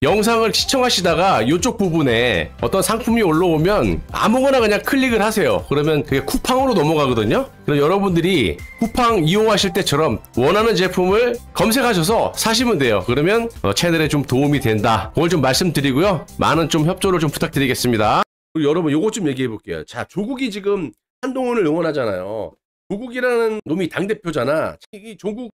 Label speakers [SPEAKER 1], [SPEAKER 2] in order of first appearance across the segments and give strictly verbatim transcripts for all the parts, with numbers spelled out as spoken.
[SPEAKER 1] 영상을 시청하시다가 이쪽 부분에 어떤 상품이 올라오면 아무거나 그냥 클릭을 하세요. 그러면 그게 쿠팡으로 넘어가거든요. 그럼 여러분들이 쿠팡 이용하실 때처럼 원하는 제품을 검색하셔서 사시면 돼요. 그러면 채널에 좀 도움이 된다. 그걸 좀 말씀드리고요. 많은 좀 협조를 좀 부탁드리겠습니다. 그리고 여러분 요것 좀 얘기해 볼게요. 자, 조국이 지금 한동훈을 응원하잖아요. 조국이라는 놈이 당대표잖아. 이 조국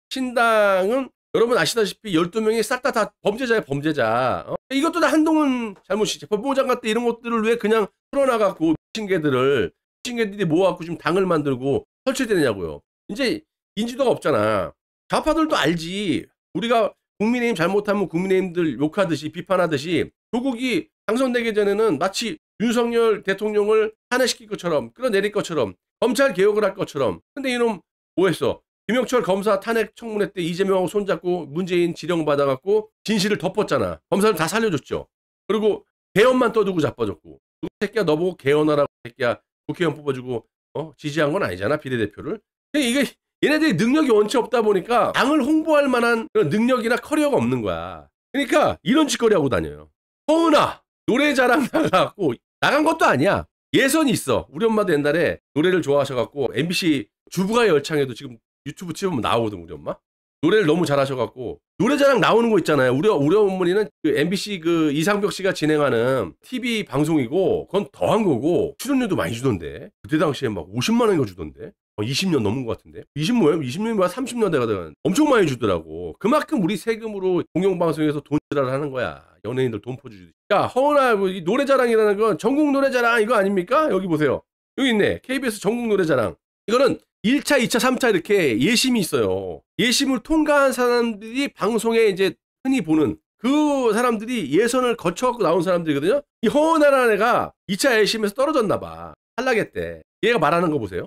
[SPEAKER 1] 신당은 여러분 아시다시피 열두 명이 싹 다 다 범죄자야, 범죄자. 어? 이것도 다 한동훈 잘못이지. 법무부 장관 때 이런 것들을 왜 그냥 풀어나가고 미친개들을, 미친개들이 모아갖고 지금 당을 만들고 설치되느냐고요. 이제 인지도가 없잖아. 좌파들도 알지. 우리가 국민의힘 잘못하면 국민의힘들 욕하듯이 비판하듯이 조국이 당선되기 전에는 마치 윤석열 대통령을 탄핵시킬 것처럼 끌어내릴 것처럼 검찰 개혁을 할 것처럼. 근데 이놈 뭐 했어? 김영철 검사 탄핵 청문회 때 이재명하고 손잡고 문재인 지령받아갖고 진실을 덮었잖아. 검사를 다 살려줬죠. 그리고 개헌만 떠두고 자빠졌고. 그 새끼야 너 보고 개헌하라고 새끼야 국회의원 뽑아주고 어? 지지한 건 아니잖아, 비례대표를. 이게 얘네들이 능력이 원체 없다 보니까 당을 홍보할 만한 그런 능력이나 커리어가 없는 거야. 그러니까 이런 짓거리 하고 다녀요. 허은아 노래 자랑 나가갖고 나간 것도 아니야. 예선이 있어. 우리 엄마도 옛날에 노래를 좋아하셔갖고 엠비씨 주부가 열창에도 지금 유튜브 치면 나오거든, 우리 엄마. 노래를 너무 잘하셔갖고 노래자랑 나오는 거 있잖아요. 우리 우리 어머니는 그 엠비씨 그 이상벽 씨가 진행하는 티비 방송이고 그건 더한 거고 출연료도 많이 주던데. 그때 당시에 막 오십만 원인가 주던데. 이십 년 넘은 것 같은데. 이십 뭐예요? 이십 년이 삼십 년 돼가다가 엄청 많이 주더라고. 그만큼 우리 세금으로 공영방송에서 돈 지랄을 하는 거야. 연예인들 돈 퍼주지. 야, 허은아, 이 노래자랑이라는 건 전국 노래자랑 이거 아닙니까? 여기 보세요. 여기 있네. 케이비에스 전국 노래자랑. 이거는 일 차, 이 차, 삼 차 이렇게 예심이 있어요. 예심을 통과한 사람들이 방송에 이제 흔히 보는 그 사람들이 예선을 거쳐갖고 나온 사람들이거든요. 이 허은아라는 애가 이 차 예심에서 떨어졌나 봐. 탈락했대. 얘가 말하는 거 보세요.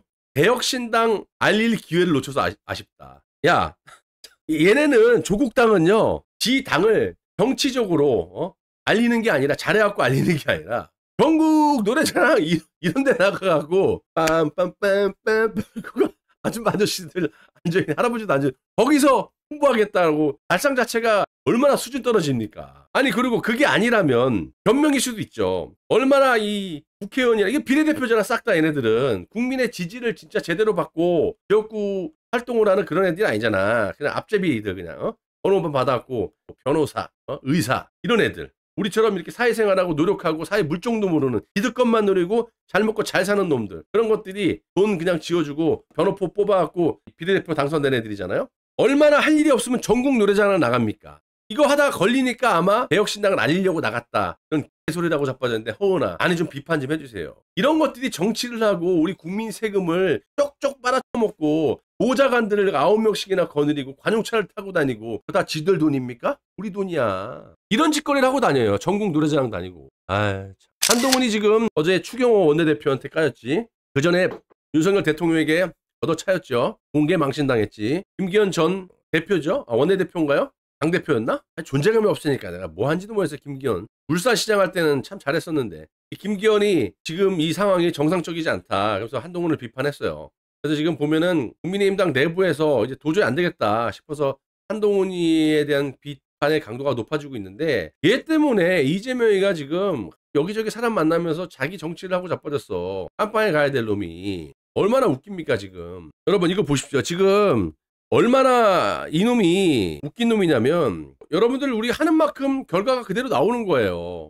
[SPEAKER 1] 개혁신당 알릴 기회를 놓쳐서 아시, 아쉽다. 야, 얘네는 조국당은요, 지 당을 정치적으로 어? 알리는 게 아니라 잘해갖고 알리는 게 아니라 전국 노래자랑 이런 데 나가갖고 빰빰빰빰 그거 아줌마 아저씨들 앉아있는 할아버지도 앉아 거기서 홍보하겠다고 발상 자체가 얼마나 수준 떨어집니까? 아니 그리고 그게 아니라면 변명일 수도 있죠. 얼마나 이 국회의원이라 이게 비례대표잖아. 싹 다 얘네들은 국민의 지지를 진짜 제대로 받고 지역구 활동을 하는 그런 애들이 아니잖아. 그냥 앞제비들 그냥 어? 어느 번 받아갖고 변호사, 어? 의사 이런 애들. 우리처럼 이렇게 사회생활하고 노력하고 사회 물정도 모르는 기득권만 노리고 잘 먹고 잘 사는 놈들. 그런 것들이 돈 그냥 지어주고 변호포 뽑아갖고 비례대표 당선된 애들이잖아요. 얼마나 할 일이 없으면 전국 노래자랑 나갑니까? 이거 하다가 걸리니까 아마 개혁신당을 알리려고 나갔다. 그런 개소리라고 자빠졌는데 허은아 아니 좀 비판 좀 해주세요. 이런 것들이 정치를 하고 우리 국민 세금을 쪽쪽 빨아쳐먹고 보좌관들을 아홉 명씩이나 거느리고 관용차를 타고 다니고 그거 다 지들 돈입니까? 우리 돈이야. 이런 짓거리를 하고 다녀요. 전국 노래자랑 다니고. 아, 한동훈이 지금 어제 추경호 원내대표한테 까였지. 그 전에 윤석열 대통령에게 얻어차였죠. 공개 망신당했지. 김기현 전 대표죠? 아, 원내대표인가요? 당대표였나? 아니, 존재감이 없으니까 내가 뭐 한지도 모르겠어. 김기현 울산시장 할 때는 참 잘했었는데 이 김기현이 지금 이 상황이 정상적이지 않다. 그래서 한동훈을 비판했어요. 그래서 지금 보면은 국민의힘당 내부에서 이제 도저히 안 되겠다 싶어서 한동훈이에 대한 비판의 강도가 높아지고 있는데 얘 때문에 이재명이가 지금 여기저기 사람 만나면서 자기 정치를 하고 자빠졌어. 깜빵에 가야 될 놈이. 얼마나 웃깁니까 지금. 여러분 이거 보십시오. 지금 얼마나 이놈이 웃긴 놈이냐면 여러분들 우리 하는 만큼 결과가 그대로 나오는 거예요.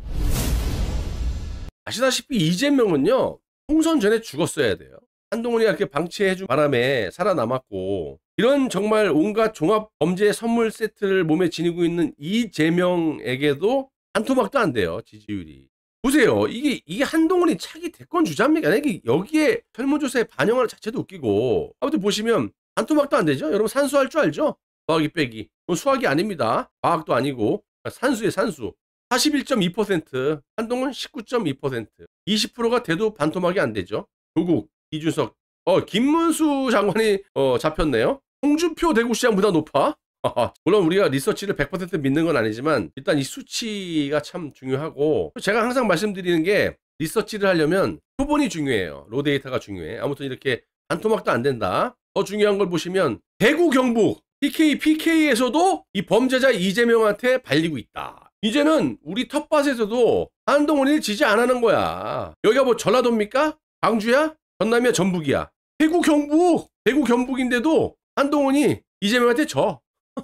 [SPEAKER 1] 아시다시피 이재명은요. 총선 전에 죽었어야 돼요. 한동훈이 이렇게 방치해준 바람에 살아남았고 이런 정말 온갖 종합 범죄 선물 세트를 몸에 지니고 있는 이재명에게도 한 토막도 안 돼요. 지지율이. 보세요. 이게 이게 한동훈이 차기 대권 주자입니까? 이게 여기에 설문조사에 반영하는 자체도 웃기고. 아무튼 보시면 한 토막도 안 되죠. 여러분 산수할 줄 알죠? 더하기 빼기. 이건 수학이 아닙니다. 과학도 아니고 산수의 산수. 사십일 점 이 퍼센트 한동훈 십구 점 이 퍼센트 이십 퍼센트가 돼도 반토막이 안 되죠. 조국 이준석, 어 김문수 장관이 어 잡혔네요. 홍준표 대구시장보다 높아. 물론 우리가 리서치를 백 퍼센트 믿는 건 아니지만 일단 이 수치가 참 중요하고 제가 항상 말씀드리는 게 리서치를 하려면 표본이 중요해요. 로 데이터가 중요해. 아무튼 이렇게 반토막도 안 된다. 더 중요한 걸 보시면 대구 경북 피케이 피케이에서도 이 범죄자 이재명한테 발리고 있다. 이제는 우리 텃밭에서도 한동훈이를 지지 안 하는 거야. 여기가 뭐 전라도입니까? 광주야? 전남이야? 전북이야? 대구 경북! 대구 경북인데도 한동훈이 이재명한테 져.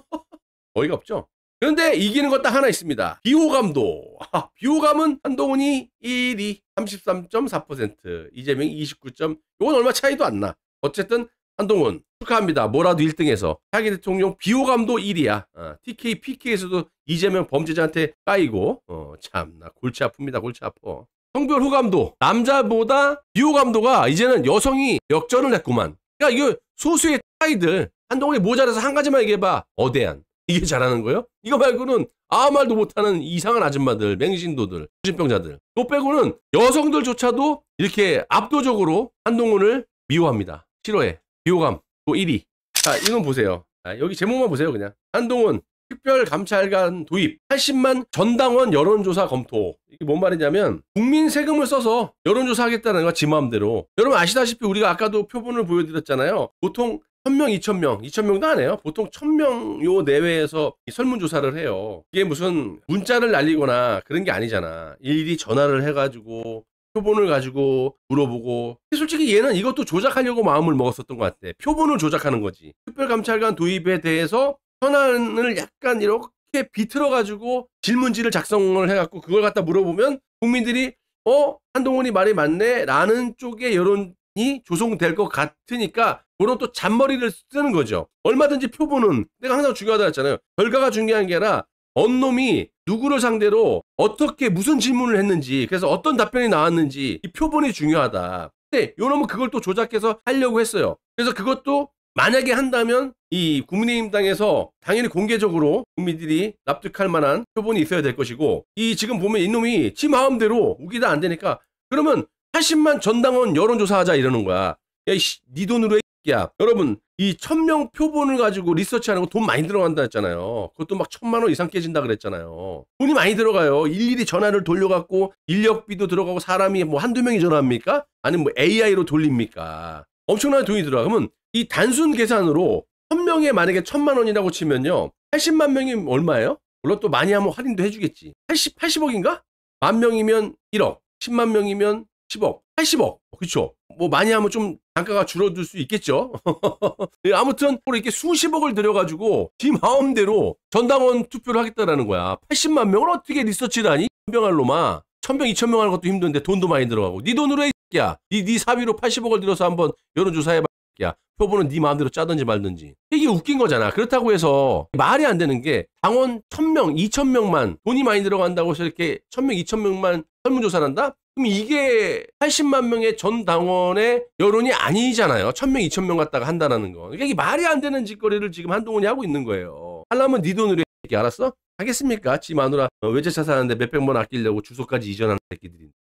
[SPEAKER 1] 어이가 없죠? 그런데 이기는 것 딱 하나 있습니다. 비호감도. 아, 비호감은 한동훈이 일 위 삼십삼 점 사 퍼센트, 이재명이 이십구 점, 이건 얼마 차이도 안 나. 어쨌든 한동훈 축하합니다. 뭐라도 일 등해서. 차기 대통령 비호감도 일 위야. 어, 티케이, 피케이에서도 이재명 범죄자한테 까이고. 어, 참나 골치 아픕니다. 골치 아파. 성별 호감도. 남자보다 비호감도가 이제는 여성이 역전을 했구만. 그러니까 이거 소수의 아이들. 한동훈이 모자라서 한 가지만 얘기해봐. 어대한. 이게 잘하는 거예요? 이거 말고는 아무 말도 못하는 이상한 아줌마들, 맹신도들, 정신병자들. 또 빼고는 여성들조차도 이렇게 압도적으로 한동훈을 미워합니다. 싫어해. 비호감 또 일 위. 자, 이건 보세요. 아, 여기 제목만 보세요. 그냥 한동훈 특별감찰관 도입, 팔십만 전당원 여론조사 검토. 이게 뭔 말이냐면 국민 세금을 써서 여론조사 하겠다는 거야. 지 마음대로. 여러분 아시다시피 우리가 아까도 표본을 보여드렸잖아요. 보통 천 명, 이천 명, 이천 명도 안 해요. 보통 천 명 요 내외에서 설문조사를 해요. 이게 무슨 문자를 날리거나 그런 게 아니잖아. 일일이 전화를 해가지고 표본을 가지고 물어보고. 솔직히 얘는 이것도 조작하려고 마음을 먹었었던 것 같아. 표본을 조작하는 거지. 특별감찰관 도입에 대해서 현안을 약간 이렇게 비틀어가지고 질문지를 작성을 해갖고 그걸 갖다 물어보면 국민들이 어? 한동훈이 말이 맞네? 라는 쪽의 여론이 조성될 것 같으니까 그런 또 잔머리를 쓰는 거죠. 얼마든지 표본은 내가 항상 중요하다 했잖아요. 결과가 중요한 게 아니라 언놈이 누구를 상대로 어떻게 무슨 질문을 했는지, 그래서 어떤 답변이 나왔는지 이 표본이 중요하다. 근데 요놈은 그걸 또 조작해서 하려고 했어요. 그래서 그것도 만약에 한다면 이 국민의힘 당에서 당연히 공개적으로 국민들이 납득할 만한 표본이 있어야 될 것이고, 이 지금 보면 이놈이 지 마음대로 우기다 안 되니까 그러면 팔십만 전당원 여론조사하자 이러는 거야. 야, 이씨, 네 돈으로 해. 야, 여러분 이 천 명 표본을 가지고 리서치하는 거 돈 많이 들어간다 했잖아요. 그것도 막 천만 원 이상 깨진다 그랬잖아요. 돈이 많이 들어가요. 일일이 전화를 돌려갖고 인력비도 들어가고 사람이 뭐 한두 명이 전화합니까? 아니면 뭐 에이아이로 돌립니까? 엄청나게 돈이 들어가. 그러면 이 단순 계산으로 천 명에 만약에 천만 원이라고 치면요. 팔십만 명이 얼마예요? 물론 또 많이 하면 할인도 해주겠지. 팔십, 팔십억인가? 만 명이면 일억, 십만 명이면 십억, 팔십억. 그렇죠? 뭐 많이 하면 좀 단가가 줄어들 수 있겠죠. 아무튼 이렇게 수십억을 들여가지고 지 마음대로 전당원 투표를 하겠다라는 거야. 팔십만 명을 어떻게 리서치를 하니? 천명할 놈아. 천명, 이천 명 하는 것도 힘든데 돈도 많이 들어가고. 네 돈으로 해, 야. 네, 네 사비로 팔십억을 들여서 한번 여론조사해봐. 야. 표본은 네 마음대로 짜든지 말든지. 이게 웃긴 거잖아. 그렇다고 해서 말이 안 되는 게 당원 천 명, 이천 명만 돈이 많이 들어간다고 해서 이렇게 천 명, 이천 명만 설문조사를 한다? 그럼 이게 팔십만 명의 전 당원의 여론이 아니잖아요. 천 명, 이천 명 갖다가 한다는 거. 이게 말이 안 되는 짓거리를 지금 한동훈이 하고 있는 거예요. 하려면 네 돈으로 해. 알았어? 하겠습니까? 지 마누라 외제차 사는데 몇백만 원 아끼려고 주소까지 이전하는 새끼들이.